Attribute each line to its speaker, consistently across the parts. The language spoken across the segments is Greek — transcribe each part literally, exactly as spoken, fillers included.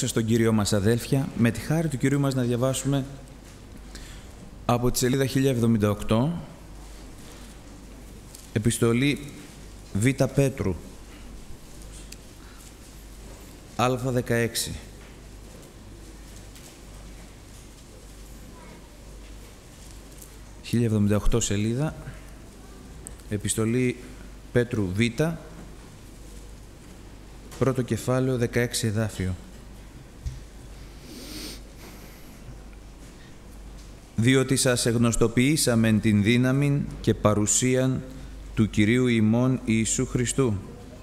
Speaker 1: Στον Κύριο μας, αδέλφια, με τη χάρη του Κυρίου μας να διαβάσουμε από τη σελίδα χίλια εβδομήντα οκτώ, επιστολή Β. Πέτρου, Α δεκαέξι. χίλια εβδομήντα οκτώ σελίδα, επιστολή Πέτρου Β, πρώτο κεφάλαιο, δεκαέξι εδάφιο. Διότι σας εγνωστοποιήσαμεν την δύναμη και παρουσίαν του Κυρίου ημών Ιησού Χριστού.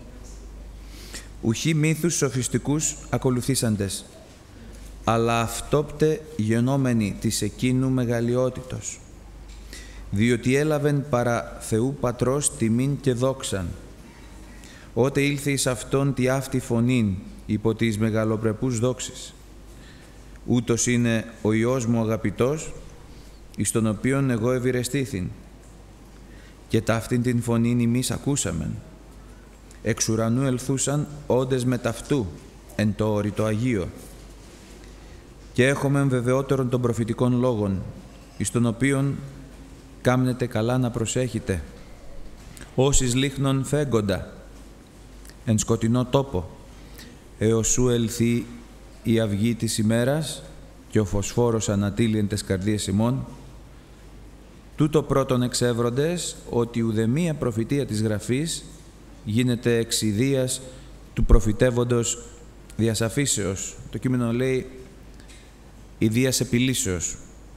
Speaker 1: Ουχή μύθους σοφιστικούς ακολουθήσαντες, αλλά αυτόπτε γενόμενοι της εκείνου μεγαλειότητος, διότι έλαβεν παρά Θεού Πατρός τιμήν και δόξαν, ότε ήλθε εις Αυτόν τη αυτή φωνήν υπό της μεγαλοπρεπούς δόξης. Ούτως είναι ο Υιός μου αγαπητός, εις τον οποίον εγώ ευηρεστήθην, και ταύτην την φωνήν ημείς ακούσαμεν. Εξ ουρανού ελθούσαν όντες με ταυτού εν το όρητο Αγίο. Και έχομεν βεβαιότερον των προφητικών λόγων, εις τον οποίον κάμνετε καλά να προσέχετε, όσις λίχνον φέγγοντα, εν σκοτεινό τόπο, έως σου ελθεί η αυγή της ημέρας και ο φωσφόρος ανατείλει εν τες καρδίες ημών. Τούτο πρώτον εξεύροντες, ότι ουδεμία προφητεία της Γραφής γίνεται εξ ιδείας του προφητεύοντος διασαφήσεως. Το κείμενο λέει ιδείας επιλύσεως.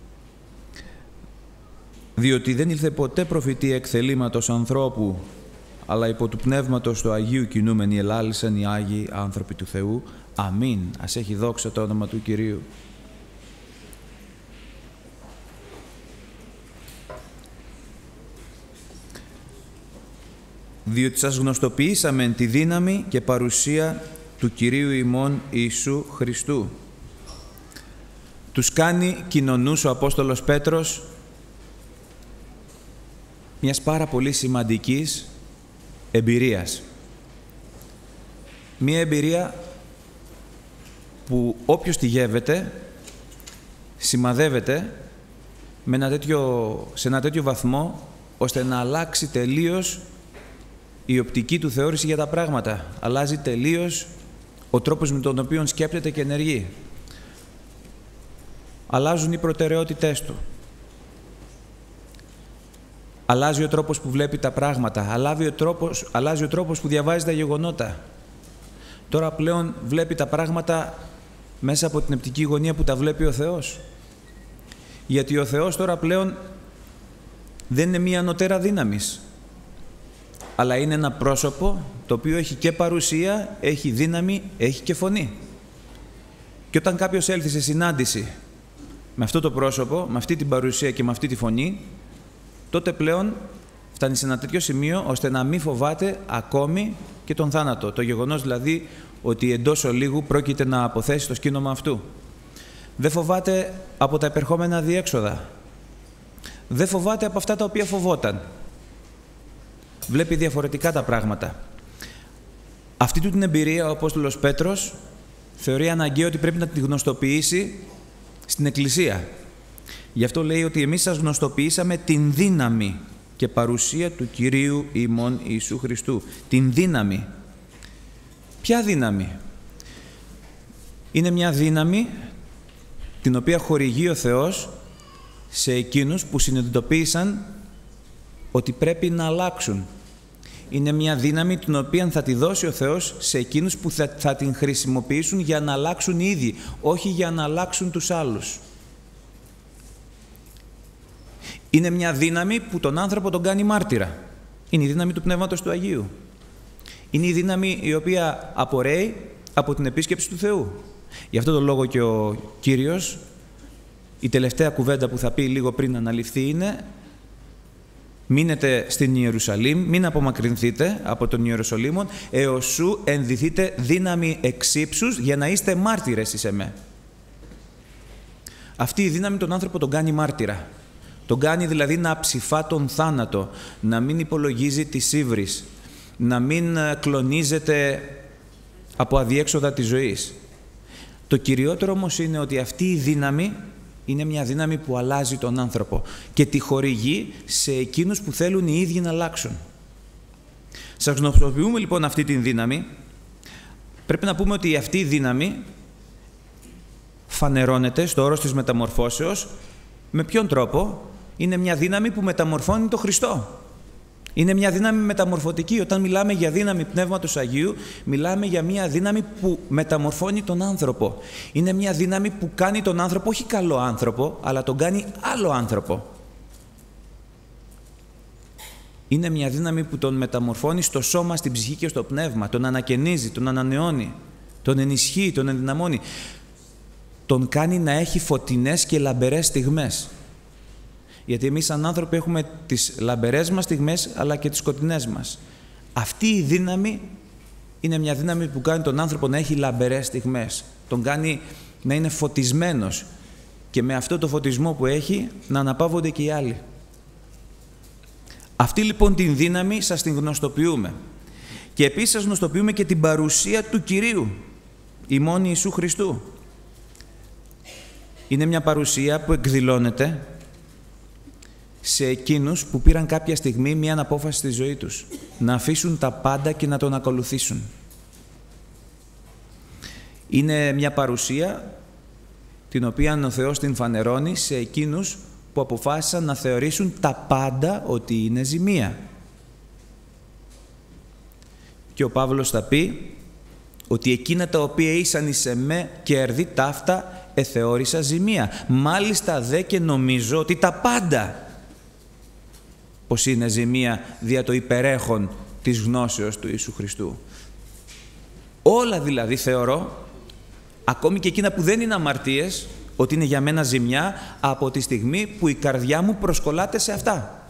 Speaker 1: Διότι δεν ήλθε ποτέ προφητεία εκ θελήματος ανθρώπου, αλλά υπό του Πνεύματος του Αγίου κινούμενοι ελάλησαν οι Άγιοι άνθρωποι του Θεού. Αμήν. Ας έχει δόξα το όνομα του Κυρίου. Διότι σας γνωστοποιήσαμεν τη δύναμη και παρουσία του Κυρίου ημών Ιησού Χριστού. Τους κάνει κοινωνούς ο Απόστολος Πέτρος μιας πάρα πολύ σημαντικής εμπειρίας. Μια εμπειρία που όποιος τη γεύεται, σημαδεύεται με ένα τέτοιο, σε ένα τέτοιο βαθμό, ώστε να αλλάξει τελείως η οπτική του θεώρηση για τα πράγματα. Αλλάζει τελείως ο τρόπος με τον οποίο σκέπτεται και ενεργεί. Αλλάζουν οι προτεραιότητές του. Αλλάζει ο τρόπος που βλέπει τα πράγματα. Αλλάζει ο τρόπος, αλλάζει ο τρόπος που διαβάζει τα γεγονότα. Τώρα πλέον βλέπει τα πράγματα μέσα από την οπτική γωνία που τα βλέπει ο Θεός. Γιατί ο Θεός τώρα πλέον δεν είναι μία ανωτέρα δύναμης, αλλά είναι ένα πρόσωπο το οποίο έχει και παρουσία, έχει δύναμη, έχει και φωνή. Και όταν κάποιος έλθει σε συνάντηση με αυτό το πρόσωπο, με αυτή την παρουσία και με αυτή τη φωνή, τότε πλέον φτάνει σε ένα τέτοιο σημείο ώστε να μην φοβάται ακόμη και τον θάνατο. Το γεγονός δηλαδή ότι εντός ολίγου πρόκειται να αποθέσει το σκήνομα αυτού. Δεν φοβάται από τα επερχόμενα διέξοδα. Δεν φοβάται από αυτά τα οποία φοβόταν. Βλέπει διαφορετικά τα πράγματα. Αυτή του την εμπειρία ο Απόστολος Πέτρος θεωρεί αναγκαίο ότι πρέπει να τη γνωστοποιήσει στην Εκκλησία. Γι' αυτό λέει ότι εμείς σας γνωστοποιήσαμε την δύναμη και παρουσία του Κυρίου ημών Ιησού Χριστού. Την δύναμη. Ποια δύναμη? Είναι μια δύναμη την οποία χορηγεί ο Θεός σε εκείνους που συνειδητοποίησαν ότι πρέπει να αλλάξουν. Είναι μια δύναμη την οποία θα τη δώσει ο Θεός σε εκείνους που θα, θα την χρησιμοποιήσουν για να αλλάξουν οι ίδιοι, όχι για να αλλάξουν τους άλλους. Είναι μια δύναμη που τον άνθρωπο τον κάνει μάρτυρα. Είναι η δύναμη του Πνεύματος του Αγίου. Είναι η δύναμη η οποία απορρέει από την επίσκεψη του Θεού. Γι' αυτό τον λόγο και ο Κύριος, η τελευταία κουβέντα που θα πει λίγο πριν αναλυφθεί είναι: μείνετε στην Ιερουσαλήμ, μην απομακρυνθείτε από τον Ιεροσολύμων, έως σου ενδυθείτε δύναμη εξ ύψους για να είστε μάρτυρες εις εμέ. Αυτή η δύναμη τον άνθρωπο τον κάνει μάρτυρα. Τον κάνει δηλαδή να ψηφά τον θάνατο, να μην υπολογίζει τις ύβρις, να μην κλονίζεται από αδιέξοδα της ζωής. Το κυριότερο όμως είναι ότι αυτή η δύναμη είναι μια δύναμη που αλλάζει τον άνθρωπο και τη χορηγεί σε εκείνους που θέλουν οι ίδιοι να αλλάξουν. Σας γνωστοποιούμε λοιπόν αυτή τη δύναμη. Πρέπει να πούμε ότι αυτή η δύναμη φανερώνεται στο όρος της μεταμορφώσεως. Με ποιον τρόπο? Είναι μια δύναμη που μεταμορφώνει τον Χριστό. Είναι μια δύναμη μεταμορφωτική. Όταν μιλάμε για δύναμη Πνεύματος Αγίου, μιλάμε για μια δύναμη που μεταμορφώνει τον άνθρωπο. Είναι μια δύναμη που κάνει τον άνθρωπο όχι καλό άνθρωπο, αλλά τον κάνει άλλο άνθρωπο. Είναι μια δύναμη που τον μεταμορφώνει στο σώμα, στην ψυχή και στο πνεύμα. Τον ανακαινίζει, τον ανανεώνει, τον ενισχύει, τον ενδυναμώνει. Τον κάνει να έχει φωτεινές και λαμπερές στιγμές. Γιατί εμείς σαν άνθρωποι έχουμε τις λαμπερές μας στιγμές, αλλά και τις σκοτεινές μας. Αυτή η δύναμη είναι μια δύναμη που κάνει τον άνθρωπο να έχει λαμπερές στιγμές. Τον κάνει να είναι φωτισμένος και με αυτό το φωτισμό που έχει να αναπαύονται και οι άλλοι. Αυτή λοιπόν την δύναμη σας την γνωστοποιούμε. Και επίσης σας γνωστοποιούμε και την παρουσία του Κυρίου, ημών Ιησού Χριστού. Είναι μια παρουσία που εκδηλώνεται σε εκείνους που πήραν κάποια στιγμή μια απόφαση στη ζωή τους. Να αφήσουν τα πάντα και να τον ακολουθήσουν. Είναι μια παρουσία την οποία ο Θεός την φανερώνει σε εκείνους που αποφάσισαν να θεωρήσουν τα πάντα ότι είναι ζημία. Και ο Παύλος θα πει ότι εκείνα τα οποία ήσαν εις εμέ κέρδη ταύτα εθεώρησα ζημία. Μάλιστα δε και νομίζω ότι τα πάντα πως είναι ζημία δια το υπερέχον της γνώσεως του Ιησού Χριστού. Όλα δηλαδή θεωρώ, ακόμη και εκείνα που δεν είναι αμαρτίες, ότι είναι για μένα ζημιά από τη στιγμή που η καρδιά μου προσκολάται σε αυτά.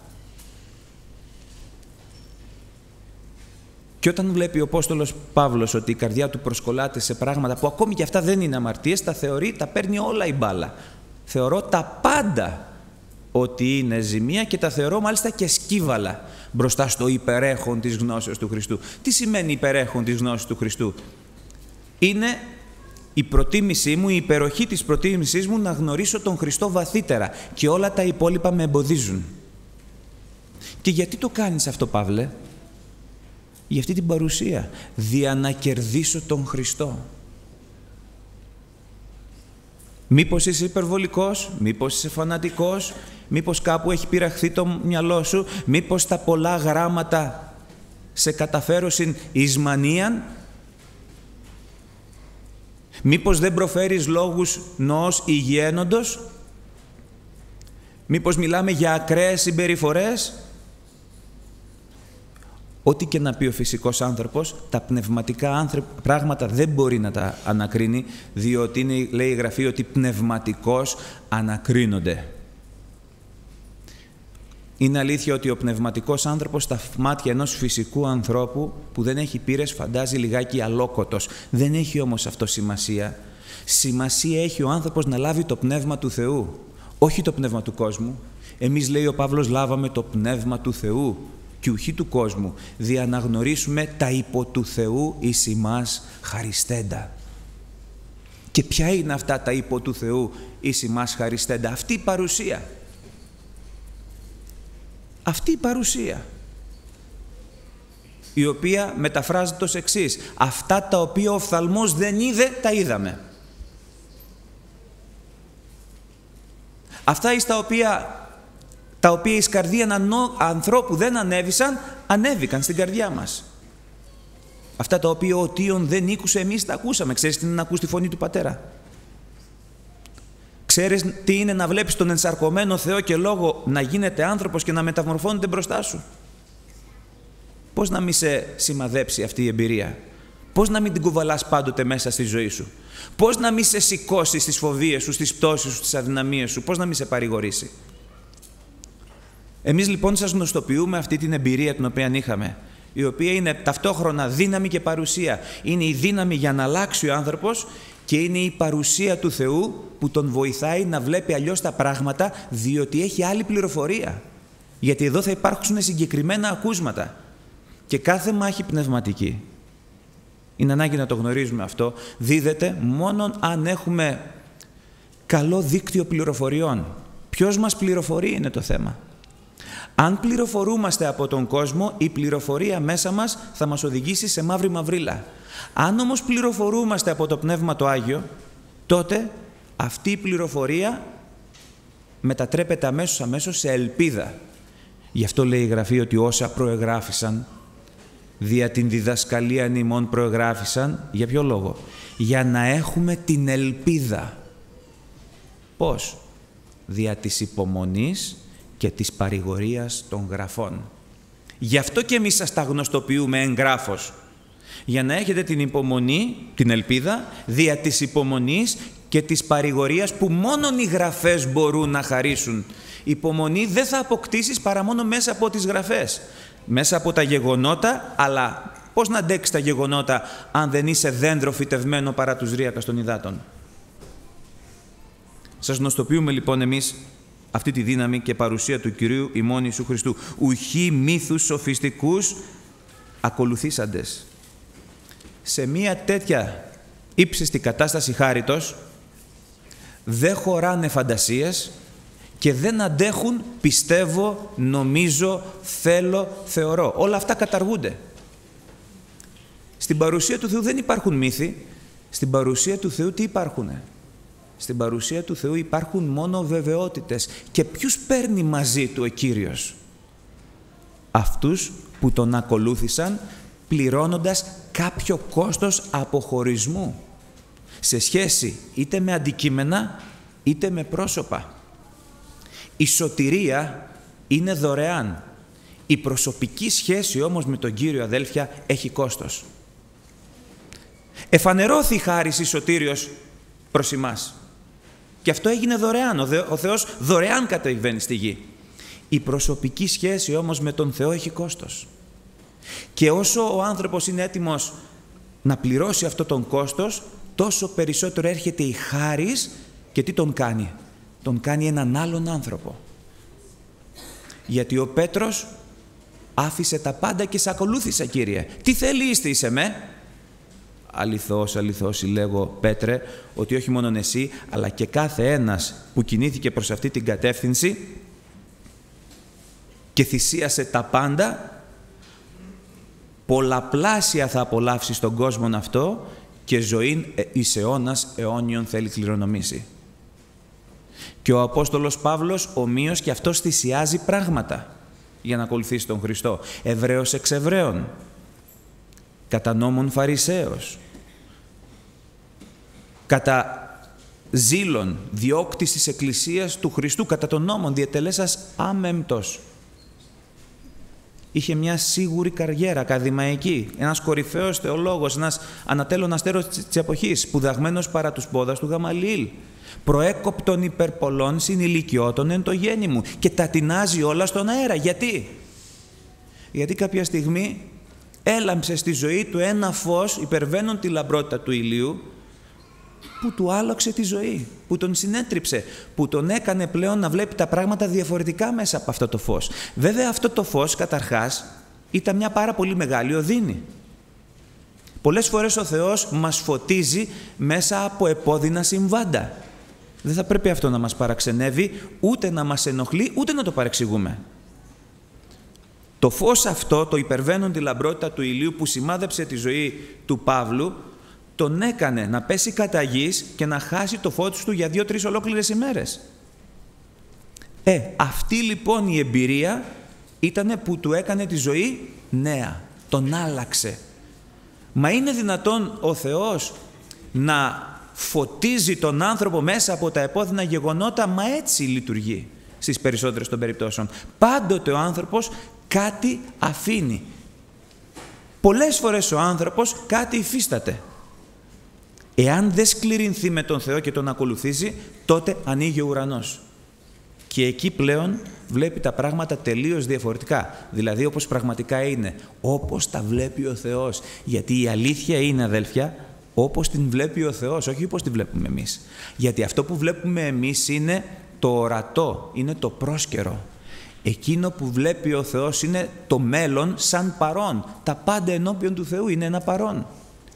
Speaker 1: Και όταν βλέπει ο Απόστολος Παύλος ότι η καρδιά του προσκολάται σε πράγματα που ακόμη και αυτά δεν είναι αμαρτίες, τα θεωρεί, τα παίρνει όλα η μπάλα. Θεωρώ τα πάντα ότι είναι ζημία και τα θεωρώ μάλιστα και σκύβαλα μπροστά στο υπερέχον της γνώσεως του Χριστού. Τι σημαίνει υπερέχον της γνώσης του Χριστού? Είναι η προτίμησή μου, η υπεροχή της προτίμησής μου να γνωρίσω τον Χριστό βαθύτερα και όλα τα υπόλοιπα με εμποδίζουν. Και γιατί το κάνεις αυτό, Παύλε? Για αυτή την παρουσία, δια να κερδίσω τον Χριστό. Μήπως είσαι υπερβολικός, μήπως είσαι φανατικός, μήπως κάπου έχει πειραχθεί το μυαλό σου, μήπως τα πολλά γράμματα σε καταφέρωσιν εις μανίαν, μήπως δεν προφέρεις λόγους νοός υγιένοντος, μήπως μιλάμε για ακραίες συμπεριφορές. Ό,τι και να πει ο φυσικός άνθρωπος, τα πνευματικά πράγματα δεν μπορεί να τα ανακρίνει, διότι είναι, λέει η Γραφή, ότι πνευματικώς ανακρίνονται. Είναι αλήθεια ότι ο πνευματικός άνθρωπος στα μάτια ενός φυσικού ανθρώπου που δεν έχει πείρες φαντάζει λιγάκι αλόκοτος. Δεν έχει όμως αυτό σημασία. Σημασία έχει ο άνθρωπος να λάβει το πνεύμα του Θεού, όχι το πνεύμα του κόσμου. Εμείς, λέει ο Παύλος, λάβαμε το πνεύμα του Θεού και ουχή του κόσμου, δια να γνωρίσουμε τα υπό του Θεού εις ημάς χαριστέντα. Και ποια είναι αυτά τα υπό του Θεού εις ημάς χαριστέντα? Αυτή η παρουσία. Αυτή η παρουσία, η οποία μεταφράζεται ως εξής: αυτά τα οποία ο οφθαλμός δεν είδε, τα είδαμε. Αυτά εις τα οποία, τα οποία εις καρδίαν ανθρώπου δεν ανέβησαν, ανέβηκαν στην καρδιά μας. Αυτά τα οποία ο Τίον δεν ήκουσε, εμείς τα ακούσαμε. Ξέρεις τι είναι να ακούς τη φωνή του Πατέρα? Ξέρεις τι είναι να βλέπεις τον ενσαρκωμένο Θεό και Λόγο να γίνεται άνθρωπος και να μεταμορφώνεται μπροστά σου? Πώς να μην σε σημαδέψει αυτή η εμπειρία? Πώς να μην την κουβαλάς πάντοτε μέσα στη ζωή σου? Πώς να μην σε σηκώσει στις φοβίες σου, στις πτώσεις σου, στις αδυναμίες σου? Πώς να μην σε παρηγορήσει? Εμείς λοιπόν σας γνωστοποιούμε αυτή την εμπειρία την οποία είχαμε, η οποία είναι ταυτόχρονα δύναμη και παρουσία. Είναι η δύναμη για να αλλάξει ο άνθρωπος και είναι η παρουσία του Θεού που τον βοηθάει να βλέπει αλλιώς τα πράγματα, διότι έχει άλλη πληροφορία. Γιατί εδώ θα υπάρξουν συγκεκριμένα ακούσματα και κάθε μάχη πνευματική Είναι ανάγκη να το γνωρίζουμε αυτό. Δίδεται μόνο αν έχουμε καλό δίκτυο πληροφοριών. Ποιος μας πληροφορεί είναι το θέμα. Αν πληροφορούμαστε από τον κόσμο, η πληροφορία μέσα μας θα μας οδηγήσει σε μαύρη μαυρίλα. Αν όμως πληροφορούμαστε από το Πνεύμα το Άγιο, τότε αυτή η πληροφορία μετατρέπεται αμέσως αμέσως σε ελπίδα. Γι' αυτό λέει η Γραφή ότι όσα προεγράφησαν, δια την διδασκαλία ημών προεγράφησαν, για ποιο λόγο? Για να έχουμε την ελπίδα. Πώς? Δια της υπομονής και της παρηγορίας των γραφών. Γι' αυτό και εμείς σας τα γνωστοποιούμε εγγράφος. Για να έχετε την υπομονή, την ελπίδα, δια της υπομονής και της παρηγορίας που μόνον οι γραφές μπορούν να χαρίσουν. Υπομονή δεν θα αποκτήσεις παρά μόνο μέσα από τις γραφές. Μέσα από τα γεγονότα, αλλά πώς να αντέξεις τα γεγονότα αν δεν είσαι δέντρο φυτευμένο παρά τους ρύακας των υδάτων. Σας γνωστοποιούμε λοιπόν εμείς αυτή τη δύναμη και παρουσία του Κυρίου ημών Ιησού Χριστού. Ουχή μύθους σοφιστικούς ακολουθήσαντες. Σε μία τέτοια ύψιστη κατάσταση χάριτος δεν χωράνε φαντασίες και δεν αντέχουν πιστεύω, νομίζω, θέλω, θεωρώ. Όλα αυτά καταργούνται. Στην παρουσία του Θεού δεν υπάρχουν μύθοι. Στην παρουσία του Θεού τι υπάρχουνε? Στην παρουσία του Θεού υπάρχουν μόνο βεβαιότητες. Και ποιους παίρνει μαζί του ο Κύριος? Αυτούς που τον ακολούθησαν πληρώνοντας κάποιο κόστος αποχωρισμού σε σχέση είτε με αντικείμενα είτε με πρόσωπα. Η σωτηρία είναι δωρεάν. Η προσωπική σχέση όμως με τον Κύριο, αδέλφια, έχει κόστος. Εφανερώθη η χάρις σωτήριος προς εμάς. Και αυτό έγινε δωρεάν. Ο, Δε, ο Θεός δωρεάν κατεβαίνει στη γη. Η προσωπική σχέση όμως με τον Θεό έχει κόστος. Και όσο ο άνθρωπος είναι έτοιμος να πληρώσει αυτό τον κόστος, τόσο περισσότερο έρχεται η χάρις και τι τον κάνει? Τον κάνει έναν άλλον άνθρωπο. Γιατί ο Πέτρος άφησε τα πάντα και σε ακολούθησα, Κύριε. Τι θέλει είστε εις εμέ? Αληθώς, αληθώς, λέγω, Πέτρε, ότι όχι μόνον εσύ, αλλά και κάθε ένας που κινήθηκε προς αυτή την κατεύθυνση και θυσίασε τα πάντα, πολλαπλάσια θα απολαύσει στον κόσμο αυτό και ζωήν εις αιώνας αιώνιον θέλει κληρονομήσει. Και ο Απόστολος Παύλος ομοίως και αυτός θυσιάζει πράγματα για να ακολουθήσει τον Χριστό. Εβραίος εξ Εβραίων, κατά νόμον Φαρισαίος, κατά ζήλων διώκτης της Εκκλησίας του Χριστού, κατά τον νόμον διετελέσας άμεμπτος. Είχε μια σίγουρη καριέρα ακαδημαϊκή, ένας κορυφαίος θεολόγος, ένας ανατέλλον αστέρος της εποχής, σπουδαγμένος παρά τους πόδας του Γαμαλιήλ, προέκοπτον υπερπολών συνηλικιώτων εν το γέννη μου, και τα τεινάζει όλα στον αέρα. Γιατί? Γιατί κάποια στιγμή έλαμψε στη ζωή του ένα φως υπερβαίνον τη λαμπρότητα του ηλίου, που του άλλαξε τη ζωή, που τον συνέτριψε, που τον έκανε πλέον να βλέπει τα πράγματα διαφορετικά μέσα από αυτό το φως. Βέβαια αυτό το φως καταρχάς ήταν μια πάρα πολύ μεγάλη οδύνη. Πολλές φορές ο Θεός μας φωτίζει μέσα από επώδυνα συμβάντα. Δεν θα πρέπει αυτό να μας παραξενεύει, ούτε να μας ενοχλεί, ούτε να το παρεξηγούμε. Το φως αυτό, το υπερβαίνον τη λαμπρότητα του ηλίου που σημάδεψε τη ζωή του Παύλου, τον έκανε να πέσει κατά γης και να χάσει το φως του για δύο-τρεις ολόκληρες ημέρες. Ε, αυτή λοιπόν η εμπειρία ήτανε που του έκανε τη ζωή νέα, τον άλλαξε. Μα είναι δυνατόν ο Θεός να φωτίζει τον άνθρωπο μέσα από τα επώδυνα γεγονότα? Μα έτσι λειτουργεί στις περισσότερες των περιπτώσεων. Πάντοτε ο άνθρωπος κάτι αφήνει. Πολλές φορές ο άνθρωπος κάτι υφίσταται. Εάν δεν σκληρυνθεί με τον Θεό και τον ακολουθήσει, τότε ανοίγει ο ουρανός. Και εκεί πλέον βλέπει τα πράγματα τελείως διαφορετικά. Δηλαδή όπως πραγματικά είναι, όπως τα βλέπει ο Θεός. Γιατί η αλήθεια είναι, αδέλφια, όπως την βλέπει ο Θεός, όχι όπως την βλέπουμε εμείς. Γιατί αυτό που βλέπουμε εμείς είναι το ορατό, είναι το πρόσκαιρο. Εκείνο που βλέπει ο Θεός είναι το μέλλον σαν παρόν. Τα πάντα ενώπιον του Θεού είναι ένα παρόν.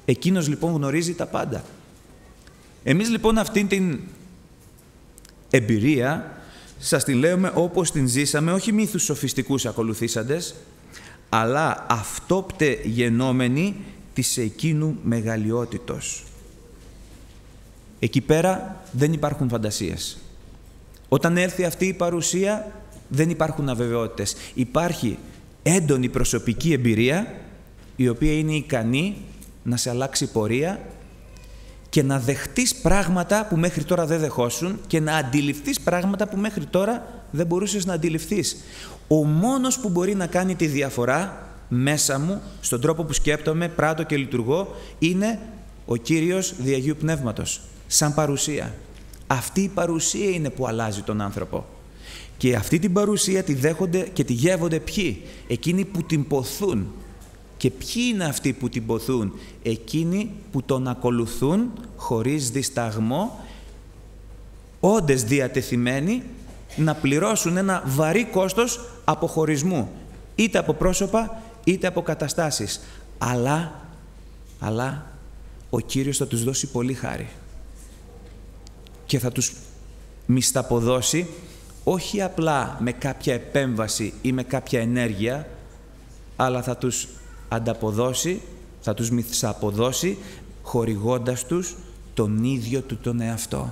Speaker 1: Εκείνος λοιπόν γνωρίζει τα πάντα. Εμείς λοιπόν αυτήν την εμπειρία σας τη λέμε όπως την ζήσαμε, όχι μύθους σοφιστικούς ακολουθήσαντες, αλλά αυτόπτε γενόμενοι της εκείνου μεγαλειότητος. Εκεί πέρα δεν υπάρχουν φαντασίες. Όταν έρθει αυτή η παρουσία δεν υπάρχουν αβεβαιότητες. Υπάρχει έντονη προσωπική εμπειρία η οποία είναι ικανή να σε αλλάξει πορεία και να δεχτείς πράγματα που μέχρι τώρα δεν δεχόσουν και να αντιληφθείς πράγματα που μέχρι τώρα δεν μπορούσες να αντιληφθείς. Ο μόνος που μπορεί να κάνει τη διαφορά μέσα μου, στον τρόπο που σκέπτομαι, πράττω και λειτουργώ, είναι ο Κύριος δι' Αγίου Πνεύματος, σαν παρουσία. Αυτή η παρουσία είναι που αλλάζει τον άνθρωπο. Και αυτή την παρουσία τη δέχονται και τη γεύονται ποιοι? Εκείνοι που την ποθούν. Και ποιοι είναι αυτοί που την ποθούν? Εκείνοι που τον ακολουθούν χωρίς δισταγμό, όντες διατεθειμένοι να πληρώσουν ένα βαρύ κόστος αποχωρισμού, είτε από πρόσωπα είτε από καταστάσεις. Αλλά, αλλά ο Κύριος θα τους δώσει πολύ χάρη και θα τους μισθαποδώσει όχι απλά με κάποια επέμβαση ή με κάποια ενέργεια, αλλά θα τους ανταποδώσει, θα τους μισθαποδώσει χορηγώντας τους τον ίδιο του τον εαυτό.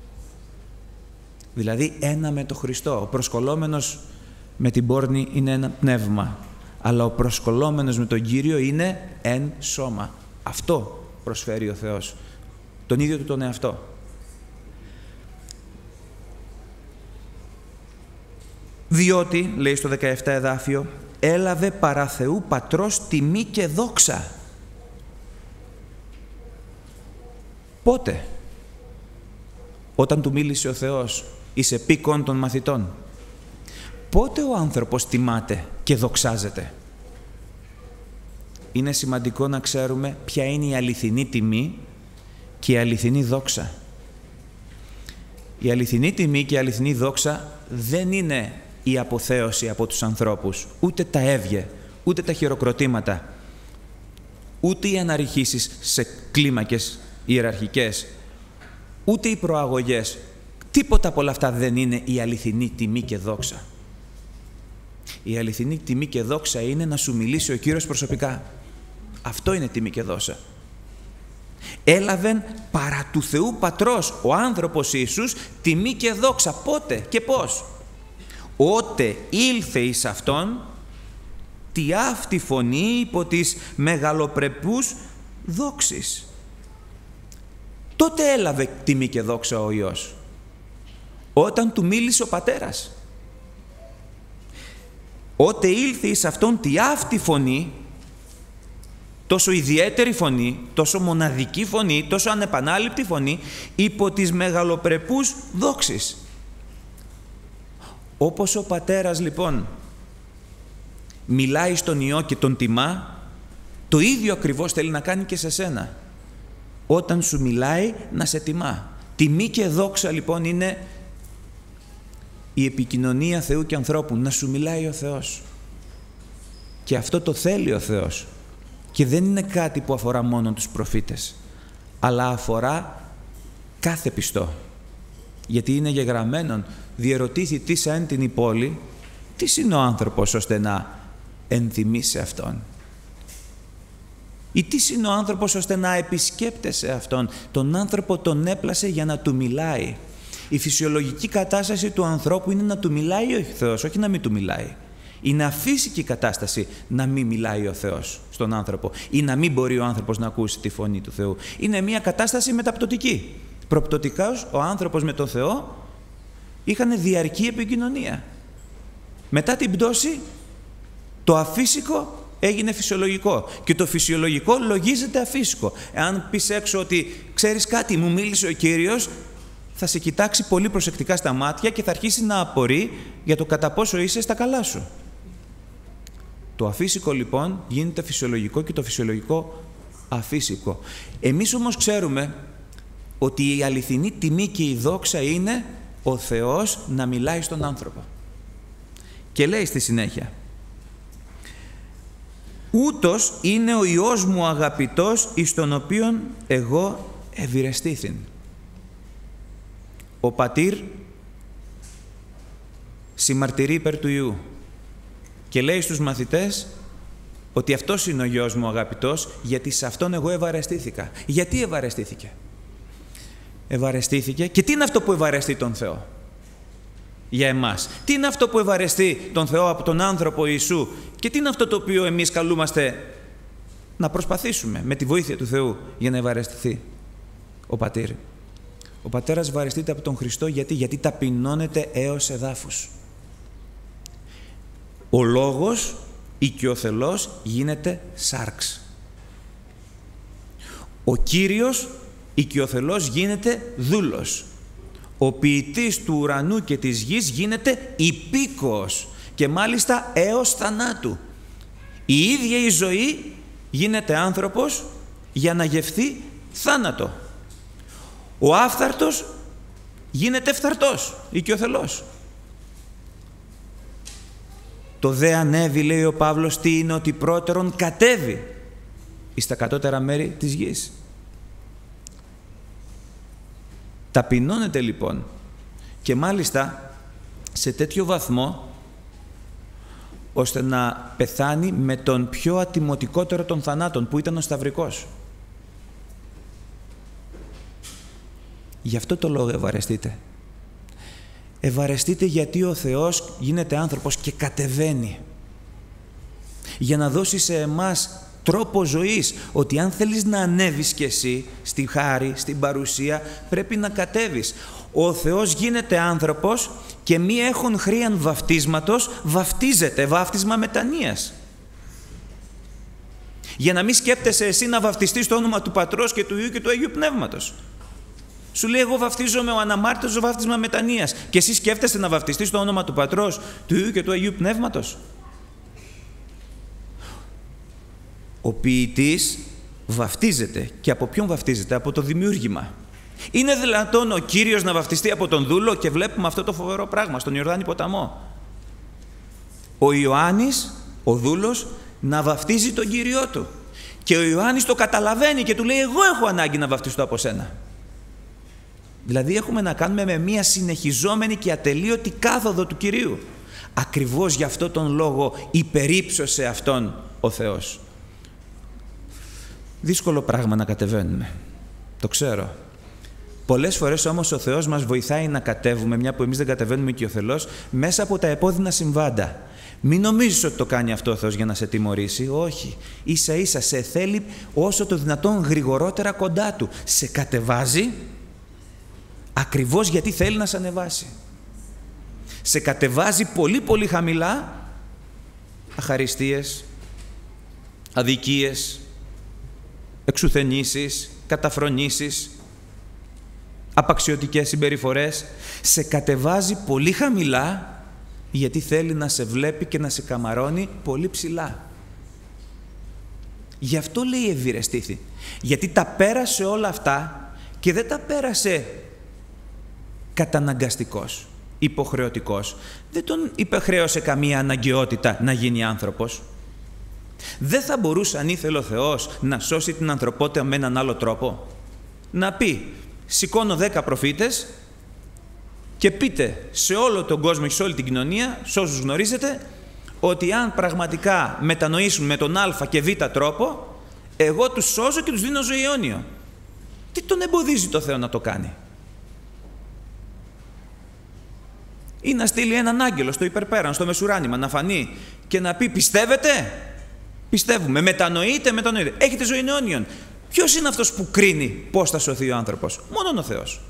Speaker 1: Δηλαδή ένα με τον Χριστό. Ο προσκολλόμενος με την πόρνη είναι ένα πνεύμα, αλλά ο προσκολλόμενος με τον Κύριο είναι εν σώμα. Αυτό προσφέρει ο Θεός, τον ίδιο του τον εαυτό. Διότι, λέει στο δεκαεπτά εδάφιο, έλαβε παρά Θεού Πατρός τιμή και δόξα. Πότε? Όταν του μίλησε ο Θεός εις επίκον των μαθητών. Πότε ο άνθρωπος τιμάται και δοξάζεται? Είναι σημαντικό να ξέρουμε ποια είναι η αληθινή τιμή και η αληθινή δόξα. Η αληθινή τιμή και η αληθινή δόξα δεν είναι η αποθέωση από τους ανθρώπους, ούτε τα έβγε, ούτε τα χειροκροτήματα, ούτε οι αναρριχήσεις σε κλίμακες ιεραρχικές, ούτε οι προαγωγές. Τίποτα από όλα αυτά δεν είναι η αληθινή τιμή και δόξα. Η αληθινή τιμή και δόξα είναι να σου μιλήσει ο Κύριος προσωπικά. Αυτό είναι τιμή και δόξα. Έλαβεν παρά του Θεού Πατρός, ο άνθρωπος Ιησούς, τιμή και δόξα. Πότε και πώς? Ότε ήλθε εις Αυτόν τη αυτή φωνή υπό της μεγαλοπρεπούς δόξης. Τότε έλαβε τιμή και δόξα ο Υιός, όταν του μίλησε ο Πατέρας. Ότε ήλθε εις Αυτόν τη αυτή φωνή, τόσο ιδιαίτερη φωνή, τόσο μοναδική φωνή, τόσο ανεπανάληπτη φωνή, υπό της μεγαλοπρεπούς δόξης. Όπως ο Πατέρας λοιπόν μιλάει στον Υιό και τον τιμά, το ίδιο ακριβώς θέλει να κάνει και σε σένα. Όταν σου μιλάει να σε τιμά. Τιμή και δόξα λοιπόν είναι η επικοινωνία Θεού και ανθρώπου, να σου μιλάει ο Θεός. Και αυτό το θέλει ο Θεός. Και δεν είναι κάτι που αφορά μόνο τους προφήτες, αλλά αφορά κάθε πιστό. Γιατί είναι γεγραμμένον, διερωτήθη τι σαν την η πόλη, τι είναι ο άνθρωπος ώστε να ενθυμίσει Αυτόν. Ή τι είναι ο άνθρωπος ώστε να επισκέπτεσαι Αυτόν. Τον άνθρωπο τον έπλασε για να του μιλάει. Η φυσιολογική κατάσταση του ανθρώπου είναι να του μιλάει ο Θεός, όχι να μην του μιλάει. Είναι αφύσικη κατάσταση να μην μιλάει ο Θεός στον άνθρωπο ή να μην μπορεί ο άνθρωπος να ακούσει τη φωνή του Θεού. Είναι μια κατάσταση μεταπτωτική. Προπτωτικά ο άνθρωπος με τον Θεό είχαν διαρκή επικοινωνία. Μετά την πτώση το αφύσικο έγινε φυσιολογικό και το φυσιολογικό λογίζεται αφύσικο. Εάν πεις έξω ότι ξέρεις κάτι, μου μίλησε ο Κύριος, θα σε κοιτάξει πολύ προσεκτικά στα μάτια και θα αρχίσει να απορεί για το κατά πόσο είσαι στα καλά σου. Το αφύσικο λοιπόν γίνεται φυσιολογικό και το φυσιολογικό αφύσικο. Εμείς όμως ξέρουμε ότι η αληθινή τιμή και η δόξα είναι ο Θεός να μιλάει στον άνθρωπο. Και λέει στη συνέχεια, ούτως είναι ο Υιός μου αγαπητός, εις τον οποίον εγώ ευηρεστήθην. Ο πατήρ συμμαρτυρεί υπέρ του Υιού και λέει στους μαθητές ότι αυτός είναι ο Υιός μου αγαπητός, γιατί σε αυτόν εγώ ευαρεστήθηκα. Γιατί ευαρεστήθηκε? Ευαρεστήθηκε. Και τι είναι αυτό που ευαρεστεί τον Θεό για εμάς? Τι είναι αυτό που ευαρεστεί τον Θεό από τον άνθρωπο Ιησού? Και τι είναι αυτό το οποίο εμείς καλούμαστε να προσπαθήσουμε με τη βοήθεια του Θεού για να ευαρεστηθεί ο πατήρ? Ο πατέρας ευαρεστείται από τον Χριστό γιατί, γιατί ταπεινώνεται έως εδάφους. Ο λόγος οικειοθελώς γίνεται σάρξ. Ο Κύριος οικειοθελώς γίνεται δούλος. Ο ποιητής του ουρανού και της γης γίνεται υπήκοος και μάλιστα έως θανάτου. Η ίδια η ζωή γίνεται άνθρωπος για να γευθεί θάνατο. Ο άφθαρτος γίνεται φθαρτός, οικειοθελώς. Το δε ανέβη, λέει ο Παύλος, τι είναι? Ότι πρώτερον κατέβει εις τα κατώτερα μέρη της γης. Ταπεινώνεται λοιπόν και μάλιστα σε τέτοιο βαθμό ώστε να πεθάνει με τον πιο ατιμωτικότερο των θανάτων, που ήταν ο σταυρικός. Γι' αυτό το λόγο ευαρεστείτε. Ευαρεστείτε γιατί ο Θεός γίνεται άνθρωπος και κατεβαίνει για να δώσει σε εμάς τρόπο ζωής, ότι αν θέλεις να ανέβεις κι εσύ στη χάρη, στην παρουσία, πρέπει να κατέβεις. Ο Θεός γίνεται άνθρωπος και μη έχουν χρίαν βαφτίσματος, βαφτίζεται, βάφτισμα μετανοίας. Για να μην σκέπτεσαι εσύ να βαφτιστείς στο όνομα του Πατρός και του Υιού και του Αγίου Πνεύματος. Σου λέει, εγώ βαφτίζομαι ο αναμάρτητος, ο βάφτισμα μετανοίας. Και εσύ σκέφτεσαι να βαφτιστείς στο όνομα του Πατρός, του Υιού και του Αγίου Πνεύματος. Ο ποιητής βαφτίζεται. Και από ποιον βαφτίζεται? Από το δημιούργημα. Είναι δυνατόν ο Κύριος να βαφτιστεί από τον δούλο? Και βλέπουμε αυτό το φοβερό πράγμα στον Ιορδάνη ποταμό. Ο Ιωάννης, ο δούλος, να βαφτίζει τον Κύριό του. Και ο Ιωάννης το καταλαβαίνει και του λέει, εγώ έχω ανάγκη να βαφτιστώ από σένα. Δηλαδή έχουμε να κάνουμε με μια συνεχιζόμενη και ατελείωτη κάθοδο του Κυρίου. Ακριβώς γι' αυτό τον λόγο υπερύψωσε αυτόν ο Θεός. Δύσκολο πράγμα να κατεβαίνουμε. Το ξέρω. Πολλές φορές όμως ο Θεός μας βοηθάει να κατέβουμε, μια που εμείς δεν κατεβαίνουμε οικειοθελώς, μέσα από τα επώδυνα συμβάντα. Μην νομίζεις ότι το κάνει αυτό ο Θεός για να σε τιμωρήσει. Όχι. Ίσα ίσα σε θέλει όσο το δυνατόν γρηγορότερα κοντά Του. Σε κατεβάζει ακριβώς γιατί θέλει να σε ανεβάσει. Σε κατεβάζει πολύ πολύ χαμηλά αχαριστίες, αδικίες, εξουθενήσεις, καταφρονήσεις, απαξιωτικές συμπεριφορές. Σε κατεβάζει πολύ χαμηλά γιατί θέλει να σε βλέπει και να σε καμαρώνει πολύ ψηλά. Γι' αυτό λέει ευηρεστήθη. Γιατί τα πέρασε όλα αυτά και δεν τα πέρασε καταναγκαστικός, υποχρεωτικός. Δεν τον υπεχρέωσε καμία αναγκαιότητα να γίνει άνθρωπος. Δεν θα μπορούσε, αν ήθελε ο Θεός, να σώσει την ανθρωπότητα με έναν άλλο τρόπο? Να πει, σηκώνω δέκα προφήτες και πείτε σε όλο τον κόσμο και σε όλη την κοινωνία, σε όσους γνωρίζετε, ότι αν πραγματικά μετανοήσουν με τον α και β τρόπο, εγώ τους σώζω και τους δίνω ζωή αιώνιο. Τι τον εμποδίζει το Θεό να το κάνει? Ή να στείλει έναν άγγελο στο υπερπέραν, στο μεσουράνημα, να φανεί και να πει, πιστεύετε? Πιστεύουμε. Μετανοείτε, μετανοείτε. Έχετε ζωή αιώνιον. Ποιος είναι αυτός που κρίνει πώς θα σωθεί ο άνθρωπος? Μόνον ο Θεός.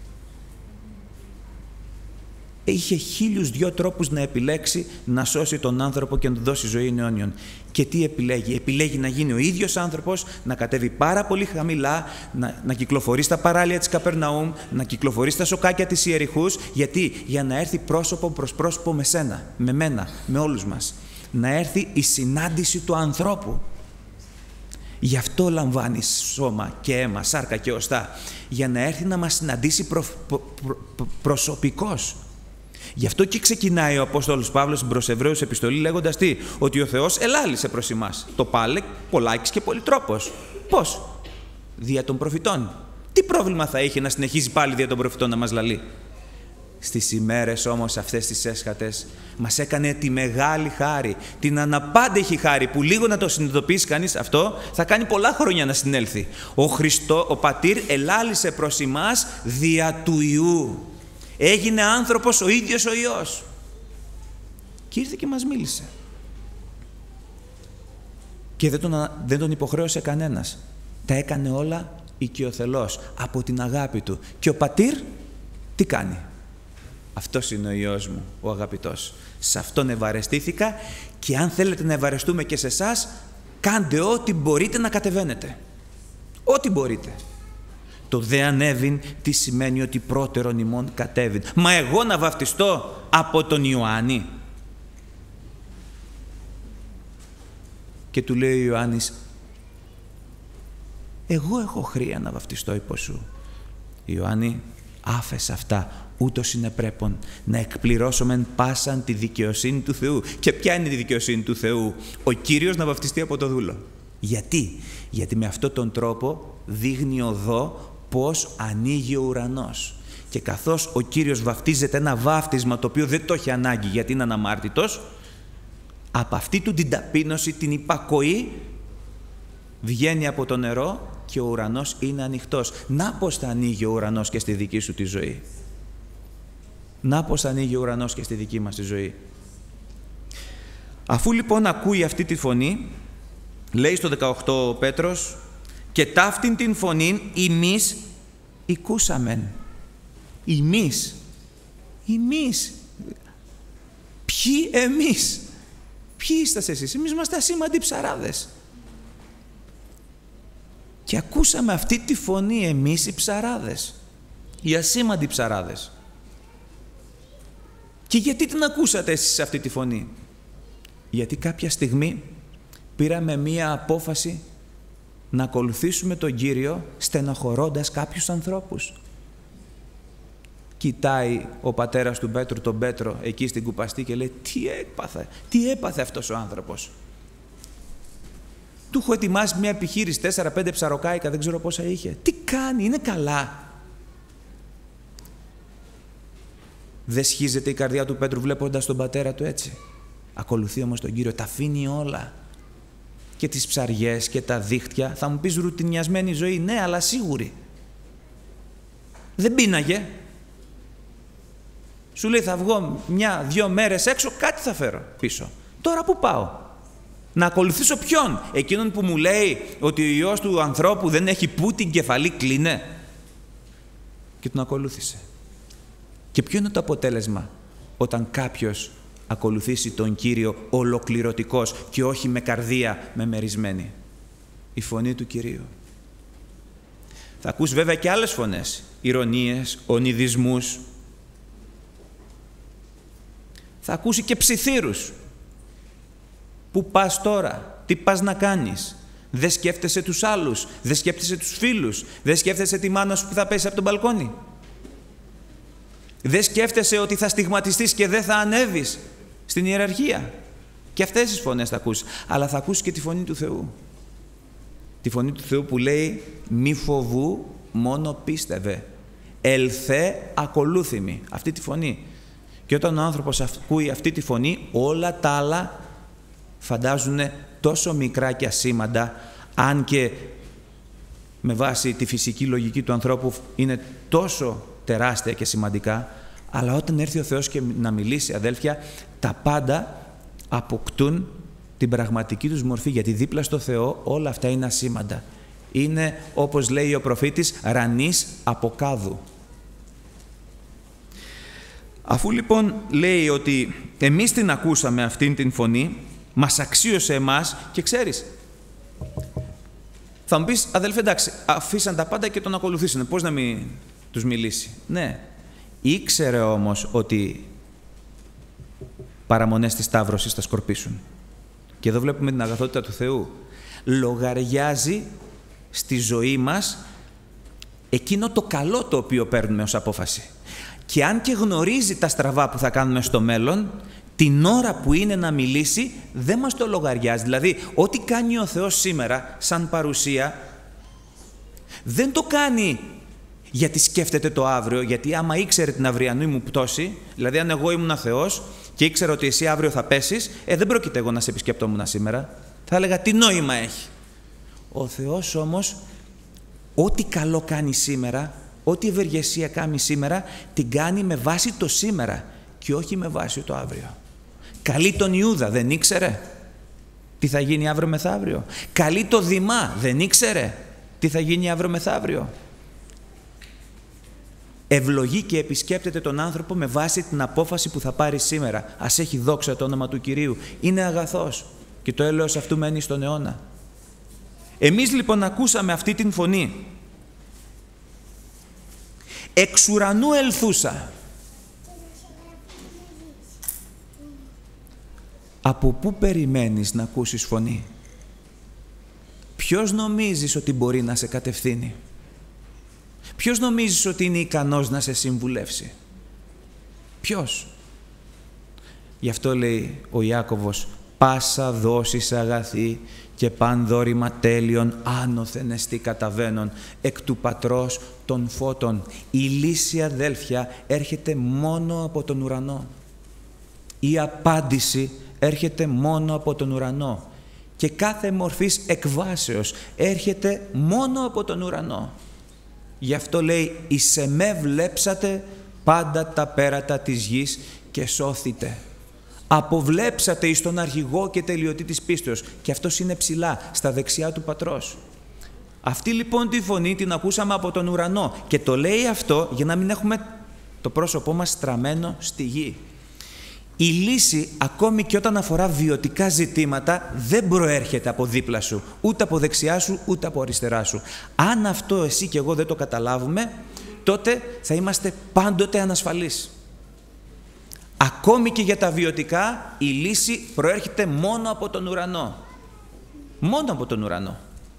Speaker 1: Είχε χίλιους δυο τρόπους να επιλέξει να σώσει τον άνθρωπο και να του δώσει ζωή αιώνιον. Και τι επιλέγει? Επιλέγει να γίνει ο ίδιος άνθρωπος, να κατέβει πάρα πολύ χαμηλά, να, να κυκλοφορεί στα παράλια της Καπερναούμ, να κυκλοφορεί στα σοκάκια της Ιεριχούς. Γιατί? Για να έρθει πρόσωπο προς πρόσωπο με σένα, με μένα, με όλους μας. Να έρθει η συνάντηση του ανθρώπου. Γι' αυτό λαμβάνει σώμα και αίμα, σάρκα και οστά. Για να έρθει να μας συναντήσει προ, προ, προ, προσωπικώς. Γι' αυτό και ξεκινάει ο Απόστολος Παύλος στην προς Εβραίους επιστολή λέγοντας τι? Ότι ο Θεός ελάλησε προς εμάς. Το πάλε πολλάκις και πολυτρόπος. Πώς? Δια των προφητών. Τι πρόβλημα θα είχε να συνεχίζει πάλι δια των προφητών να μας λαλεί? Στις ημέρες όμως αυτές τις έσχατες μας έκανε τη μεγάλη χάρη, την αναπάντεχη χάρη που λίγο να το συνειδητοποιήσει κανείς αυτό θα κάνει πολλά χρόνια να συνέλθει. Ο Χριστό, ο Πατήρ ελάλησε προς εμάς δια του Υιού. Έγινε άνθρωπος ο ίδιος ο Υιός. Και ήρθε και μας μίλησε. Και δεν τον, δεν τον υποχρέωσε κανένας. Τα έκανε όλα οικειοθελώς, από την αγάπη του. Και ο Πατήρ τι κάνει? Αυτός είναι ο Υιός μου, ο αγαπητός. Σε Αυτόν ευαρεστήθηκα και αν θέλετε να ευαρεστούμε και σε εσάς, κάντε ό,τι μπορείτε να κατεβαίνετε. Ό,τι μπορείτε. Το δε ανέβην τι σημαίνει? Ότι πρώτερον ημών κατέβην. Μα εγώ να βαφτιστώ από τον Ιωάννη? Και του λέει ο Ιωάννης, εγώ έχω χρία να βαφτιστώ υπό σου. Ιωάννη, άφες αυτά, ούτως είναι πρέπον να εκπληρώσομεν πάσαν τη δικαιοσύνη του Θεού. Και ποια είναι η δικαιοσύνη του Θεού? Ο Κύριος να βαφτιστεί από το δούλο. Γιατί? Γιατί με αυτόν τον τρόπο δείχνει οδό πώς ανοίγει ο ουρανός. Και καθώς ο Κύριος βαφτίζεται ένα βάφτισμα το οποίο δεν το έχει ανάγκη γιατί είναι αναμάρτητος, από αυτή του την ταπείνωση, την υπακοή, βγαίνει από το νερό και ο ουρανός είναι ανοιχτός. Να πώς θα ανοίγει ο ουρανός και στη δική σου τη ζωή. Να πώς θα ανοίγει ο ουρανός και στη δική μας τη ζωή. Αφού λοιπόν ακούει αυτή τη φωνή, λέει στο δεκαοκτώ ο Πέτρος, και ταύτην την φωνήν ημείς οικούσαμεν. Ημείς. Ημείς. Ποιοι εμείς? Ποιοι είστε εσείς? Εμείς είμαστε ασήμαντοι ψαράδες. Και ακούσαμε αυτή τη φωνή εμείς οι ψαράδες. Οι ασήμαντοι ψαράδες. Και γιατί την ακούσατε εσείς αυτή τη φωνή? Γιατί κάποια στιγμή πήραμε μία απόφαση να ακολουθήσουμε τον Κύριο στενοχωρώντας κάποιους ανθρώπους. Κοιτάει ο πατέρας του Πέτρου τον Πέτρο εκεί στην κουπαστή και λέει, τι έπαθε, τι έπαθε αυτός ο άνθρωπος? Του έχω ετοιμάσει μια επιχείρηση, τέσσερα πέντε ψαροκάικα, δεν ξέρω πόσα είχε. Τι κάνει, είναι καλά? Δεν σχίζεται η καρδιά του Πέτρου βλέποντας τον πατέρα του έτσι? Ακολουθεί όμως τον Κύριο, τα αφήνει όλα. Και τις ψαριές και τα δίχτυα. Θα μου πεις ρουτινιασμένη ζωή, ναι, αλλά σίγουρη. Δεν πίναγε. Σου λέει θα βγω μια-δυο μέρες έξω, κάτι θα φέρω πίσω. Τώρα που πάω? Να ακολουθήσω ποιον? Εκείνον που μου λέει ότι ο Υιός του ανθρώπου δεν έχει που την κεφαλή κλείνε? Και τον ακολούθησε. Και ποιο είναι το αποτέλεσμα όταν κάποιος ακολουθήσει τον Κύριο ολοκληρωτικός και όχι με καρδία μεμερισμένη? Η φωνή του Κυρίου. Θα ακούς βέβαια και άλλες φωνές, ηρωνίες, ονειδισμούς. Θα ακούσει και ψιθύρους. Πού πας τώρα, τι πας να κάνεις? Δεν σκέφτεσαι τους άλλους, δεν σκέφτεσαι τους φίλους, δεν σκέφτεσαι τη μάνα σου που θα πέσει από τον μπαλκόνι. Δεν σκέφτεσαι ότι θα στιγματιστείς και δεν θα ανέβεις στην ιεραρχία. Και αυτές τις φωνές θα ακούσεις. Αλλά θα ακούσεις και τη φωνή του Θεού. Τη φωνή του Θεού που λέει μη φοβού, μόνο πίστευε. Ελθέ ακολούθημη. Αυτή τη φωνή. Και όταν ο άνθρωπος ακούει αυτή τη φωνή, όλα τα άλλα φαντάζουν τόσο μικρά και ασήμαντα, αν και με βάση τη φυσική λογική του ανθρώπου είναι τόσο τεράστια και σημαντικά, αλλά όταν έρθει ο Θεός και να μιλήσει, αδέλφια, τα πάντα αποκτούν την πραγματική τους μορφή, γιατί δίπλα στο Θεό όλα αυτά είναι ασήμαντα. Είναι, όπως λέει ο προφήτης, ρανής από κάδου. Αφού λοιπόν λέει ότι εμείς την ακούσαμε αυτήν την φωνή, μας αξίωσε εμάς και ξέρεις, θα μου πεις, αδελφέ, εντάξει, αφήσαν τα πάντα και τον ακολουθήσανε, πώς να μην τους μιλήσει? Ναι, ήξερε όμως ότι παραμονές της Σταύρωσης θα σκορπίσουν. Και εδώ βλέπουμε την αγαθότητα του Θεού. Λογαριάζει στη ζωή μας εκείνο το καλό το οποίο παίρνουμε ως απόφαση. Και αν και γνωρίζει τα στραβά που θα κάνουμε στο μέλλον, την ώρα που είναι να μιλήσει δεν μας το λογαριάζει. Δηλαδή, ό,τι κάνει ο Θεός σήμερα σαν παρουσία, δεν το κάνει γιατί σκέφτεται το αύριο, γιατί άμα ήξερε την αυριανή μου πτώση, δηλαδή αν εγώ ήμουν Θεός και ήξερα ότι εσύ αύριο θα πέσεις, ε, δεν πρόκειται εγώ να σε επισκέπτομουν σήμερα. Θα έλεγα τι νόημα έχει. Ο Θεός όμως, ό,τι καλό κάνει σήμερα, ό,τι ευεργεσία κάνει σήμερα, την κάνει με βάση το σήμερα και όχι με βάση το αύριο. Καλεί τον Ιούδα, δεν ήξερε τι θα γίνει αύριο μεθαύριο. Καλεί το Δημά, δεν ήξερε τι θα γίνει αύριο μεθαύριο. Ευλογεί και επισκέπτεται τον άνθρωπο με βάση την απόφαση που θα πάρει σήμερα. Ας έχει δόξα το όνομα του Κυρίου. Είναι αγαθός και το έλεος αυτού μένει στον αιώνα. Εμείς λοιπόν ακούσαμε αυτή την φωνή. Εξ ουρανού ελθούσα. Από πού περιμένεις να ακούσεις φωνή? Ποιος νομίζεις ότι μπορεί να σε κατευθύνει? Ποιος νομίζεις ότι είναι ικανός να σε συμβουλεύσει? Ποιος? Γι' αυτό λέει ο Ιάκωβος, πάσα δόσης αγαθή και παν δώρημα τέλειον άνωθεν εστί καταβαίνον εκ του πατρός των φώτων. Η λύση, αδέλφια, έρχεται μόνο από τον ουρανό. Η απάντηση έρχεται μόνο από τον ουρανό. Και κάθε μορφής εκβάσεως έρχεται μόνο από τον ουρανό. Γι' αυτό λέει, εις εμέ βλέψατε πάντα τα πέρατα της γης και σώθητε. Αποβλέψατε εις τον αρχηγό και τελειωτή της πίστεως. Και αυτός είναι ψηλά, στα δεξιά του Πατρός. Αυτή λοιπόν τη φωνή την ακούσαμε από τον ουρανό. Και το λέει αυτό για να μην έχουμε το πρόσωπό μας στραμμένο στη γη. Η λύση, ακόμη και όταν αφορά βιωτικά ζητήματα, δεν προέρχεται από δίπλα σου, ούτε από δεξιά σου, ούτε από αριστερά σου. Αν αυτό εσύ και εγώ δεν το καταλάβουμε, τότε θα είμαστε πάντοτε ανασφαλείς. Ακόμη και για τα βιωτικά, η λύση προέρχεται μόνο από τον ουρανό. Μόνο από τον ουρανό.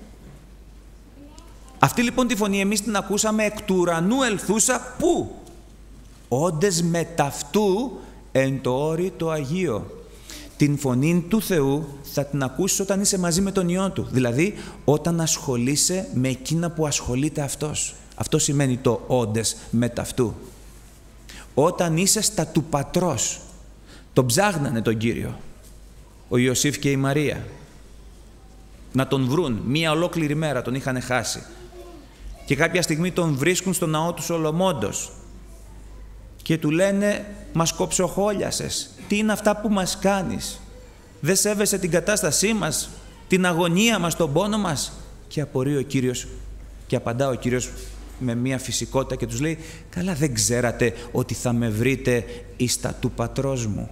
Speaker 1: Αυτή λοιπόν τη φωνή εμείς την ακούσαμε εκ του ουρανού ελθούσα πού? Όντες με ταυτού εν το όρι το Αγίο. Την φωνή του Θεού θα την ακούσεις όταν είσαι μαζί με τον Υιό Του. Δηλαδή όταν ασχολείσαι με εκείνα που ασχολείται Αυτός. Αυτό σημαίνει το όντες με ταυτού. Όταν είσαι στα του Πατρός. Τον ψάχνανε τον Κύριο. Ο Ιωσήφ και η Μαρία. Να τον βρουν. Μία ολόκληρη μέρα τον είχαν χάσει. Και κάποια στιγμή τον βρίσκουν στο ναό του Σολομόντος. Και του λένε, μας κοψοχόλιασες, τι είναι αυτά που μας κάνεις? Δεν σέβεσαι την κατάστασή μας, την αγωνία μας, τον πόνο μας? Και απορεί ο Κύριος και απαντά ο Κύριος με μια φυσικότητα και τους λέει, καλά δεν ξέρατε ότι θα με βρείτε εις τα του Πατρός μου?